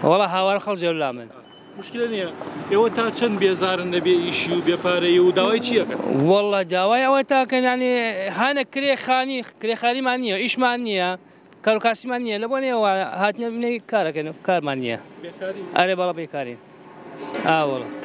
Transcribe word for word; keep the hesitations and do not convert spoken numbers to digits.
وڵا هاوار خەڵک لا من مشکلە نییە ئێوە تا چەند بێزارن لەبێ ئیشی و بێپارەی و داوای چیەکەن؟ وەڵا داوای ئەوە تاکەنانی هانە کرێخانی کرێخانیمان نییە ئیشمان نییە کارۆکاسیمان نییە لە بۆ نێەوە هاتنە کارەکەن کارمان نییە ئەرێ بەڵە بێکاری ئاوەڵە